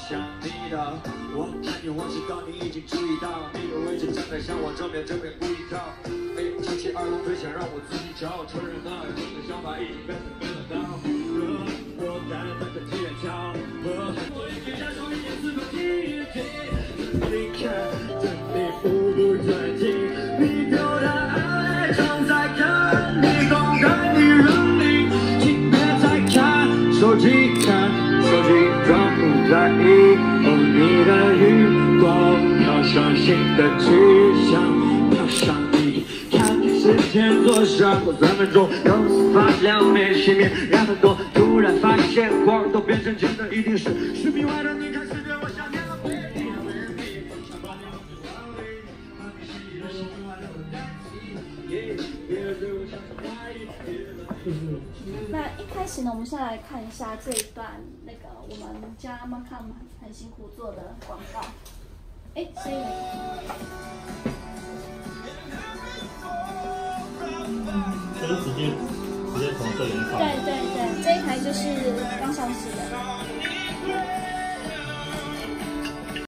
想你的，我看你我知道你已经注意到，你的位置正在向我正面故意靠。轻骑二郎腿想让我自己找，承认那种的想法已经被了刀。我站在这天桥，我已经闪烁一点四个题。你看着你步步转进，你丢的爱正在看你公开你认领，请别再看手机，看手机装不在意。你的余光飘向新的去向，飘向你。看时间多少，3分钟，公司发亮没熄灭，2分多，突然发现光都变成真的，一定是10米外的你开始对我想念了。 那一开始呢，我们先来看一下这一段那个我们家 Macam 很辛苦做的广告。哎，声音这是直接从这里看。 对，这一台就是刚上市的。